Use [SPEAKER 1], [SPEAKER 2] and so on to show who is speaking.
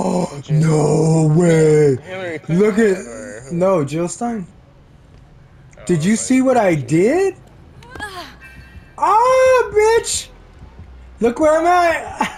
[SPEAKER 1] No way.
[SPEAKER 2] Hillary
[SPEAKER 1] Look
[SPEAKER 2] Clinton or
[SPEAKER 1] at...
[SPEAKER 2] who?
[SPEAKER 1] No, Jill Stein. Did
[SPEAKER 2] Oh,
[SPEAKER 1] you see
[SPEAKER 2] Vice
[SPEAKER 1] what I
[SPEAKER 2] President.
[SPEAKER 1] did? Ah, bitch! Look where I'm at!